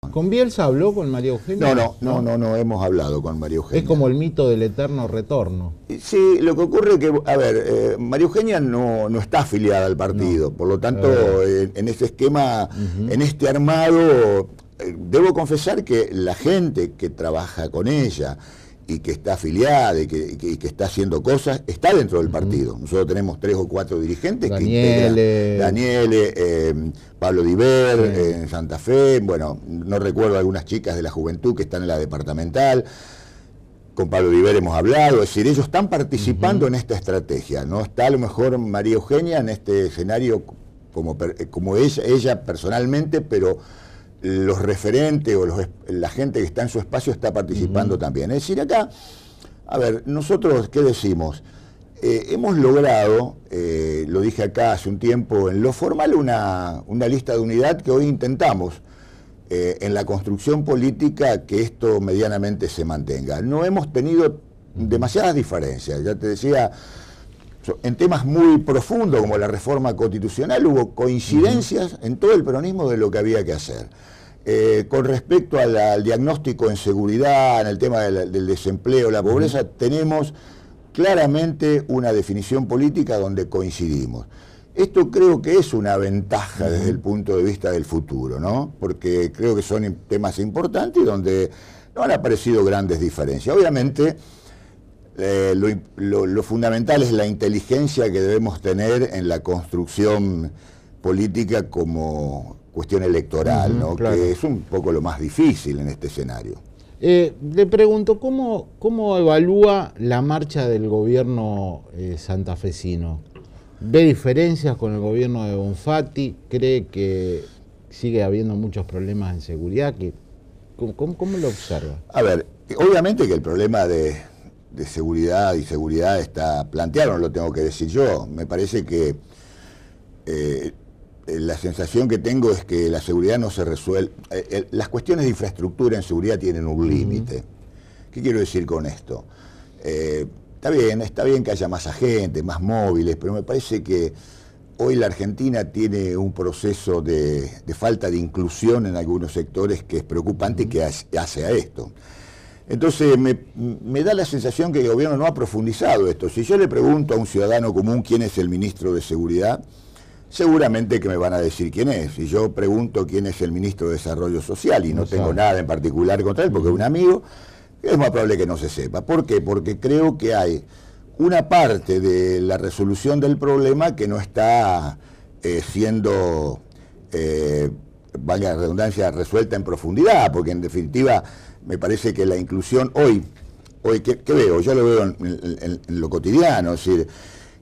¿Con Bielsa habló con María Eugenia? No hemos hablado con María Eugenia. Es como el mito del eterno retorno. Sí, lo que ocurre es que, a ver, María Eugenia no está afiliada al partido, por lo tanto, en ese esquema, en este armado, debo confesar que la gente que trabaja con ella y que está afiliada y que está haciendo cosas, está dentro del partido. Nosotros tenemos 3 o 4 dirigentes que integran. Daniele, Pablo Diver, en Santa Fe, bueno, no recuerdo algunas chicas de la juventud que están en la departamental. Con Pablo Diver hemos hablado, es decir, ellos están participando en esta estrategia. No está a lo mejor María Eugenia en este escenario como ella personalmente, pero los referentes o la gente que está en su espacio está participando también. Es decir, acá, a ver, nosotros, ¿qué decimos? Hemos logrado, lo dije acá hace un tiempo, en lo formal una lista de unidad que hoy intentamos en la construcción política que esto medianamente se mantenga. No hemos tenido demasiadas diferencias, ya te decía, en temas muy profundos como la reforma constitucional hubo coincidencias en todo el peronismo de lo que había que hacer. Con respecto al diagnóstico en seguridad, en el tema del desempleo, la pobreza, tenemos claramente una definición política donde coincidimos. Esto creo que es una ventaja desde el punto de vista del futuro, ¿no? Porque creo que son temas importantes y donde no han aparecido grandes diferencias. Obviamente, lo fundamental es la inteligencia que debemos tener en la construcción política como cuestión electoral, ¿no? Claro. Que es un poco lo más difícil en este escenario. Le pregunto, ¿cómo evalúa la marcha del gobierno santafesino? ¿Ve diferencias con el gobierno de Bonfatti? ¿Cree que sigue habiendo muchos problemas en seguridad? ¿Cómo lo observa? A ver, obviamente que el problema de seguridad y seguridad está planteado, no lo tengo que decir yo. Me parece que la sensación que tengo es que la seguridad no se resuelve. Las cuestiones de infraestructura en seguridad tienen un límite. ¿Qué quiero decir con esto? Está bien que haya más agentes, más móviles, pero me parece que hoy la Argentina tiene un proceso de falta de inclusión en algunos sectores que es preocupante y que hace a esto. Entonces me da la sensación que el gobierno no ha profundizado esto. Si yo le pregunto a un ciudadano común quién es el ministro de Seguridad, seguramente que me van a decir quién es. Si yo pregunto quién es el ministro de Desarrollo Social y no tengo nada en particular contra él porque es un amigo, es más probable que no se sepa. ¿Por qué? Porque creo que hay una parte de la resolución del problema que no está siendo, valga la redundancia, resuelta en profundidad, porque en definitiva me parece que la inclusión hoy ¿qué veo? Yo lo veo en lo cotidiano, es decir,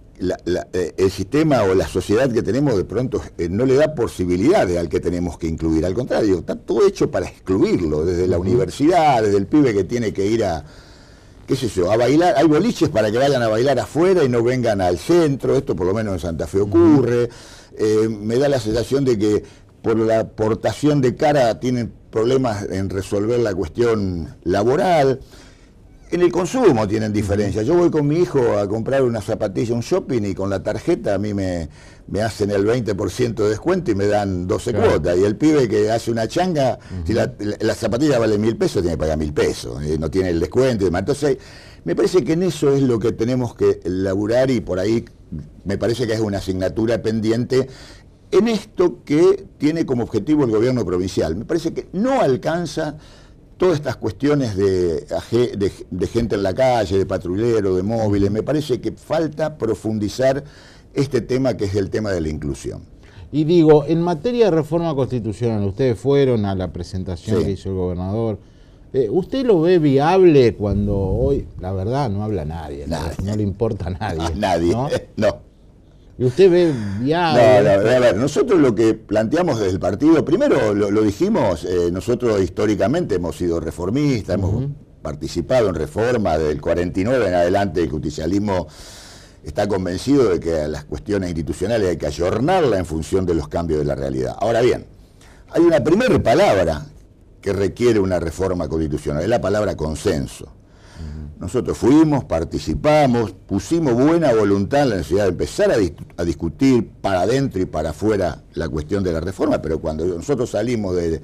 el sistema o la sociedad que tenemos de pronto no le da posibilidades al que tenemos que incluir, al contrario, está todo hecho para excluirlo, desde la universidad, desde el pibe que tiene que ir a, qué sé yo, a bailar, hay boliches para que vayan a bailar afuera y no vengan al centro, esto por lo menos en Santa Fe ocurre, me da la sensación de que por la aportación de cara tienen problemas en resolver la cuestión laboral. En el consumo tienen diferencias. Yo voy con mi hijo a comprar una zapatilla, un shopping, y con la tarjeta a mí me hacen el 20% de descuento y me dan 12 cuotas. Y el pibe que hace una changa, si la zapatilla vale 1.000 pesos, tiene que pagar 1.000 pesos. No tiene el descuento y demás. Entonces, me parece que en eso es lo que tenemos que laburar y por ahí me parece que es una asignatura pendiente en esto que tiene como objetivo el gobierno provincial. Me parece que no alcanza todas estas cuestiones de gente en la calle, de patrullero, de móviles. Me parece que falta profundizar este tema que es el tema de la inclusión. Y digo, en materia de reforma constitucional, ustedes fueron a la presentación que hizo el gobernador. ¿Usted lo ve viable cuando hoy, la verdad, no habla nadie? No le importa a nadie. A nadie, no. ¿Y usted ve viable? No, a ver, nosotros lo que planteamos desde el partido, primero lo dijimos, nosotros históricamente hemos sido reformistas, hemos participado en reforma del 49 en adelante, el justicialismo está convencido de que las cuestiones institucionales hay que ayornarlas en función de los cambios de la realidad. Ahora bien, hay una primera palabra que requiere una reforma constitucional, es la palabra consenso. Nosotros fuimos, participamos, pusimos buena voluntad en la necesidad de empezar a discutir para adentro y para afuera la cuestión de la reforma, pero cuando nosotros salimos de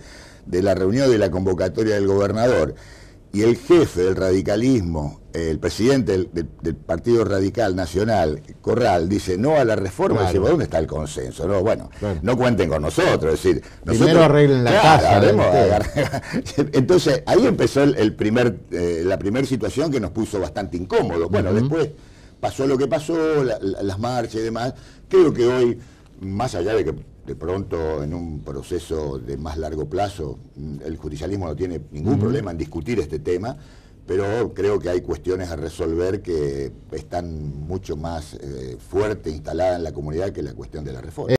de la reunión de la convocatoria del gobernador, y el jefe del radicalismo, el presidente del Partido Radical Nacional, Corral, dice no a la reforma, claro. dice, ¿dónde está el consenso? No, bueno, claro. no cuenten con nosotros, es decir, primero arreglen la casa. Entonces, ahí empezó la primera situación que nos puso bastante incómodos. Bueno, después pasó lo que pasó, las marchas y demás. Creo que hoy, más allá de que de pronto en un proceso de más largo plazo el judicialismo no tiene ningún problema en discutir este tema, pero creo que hay cuestiones a resolver que están mucho más fuerte instaladas en la comunidad que la cuestión de la reforma.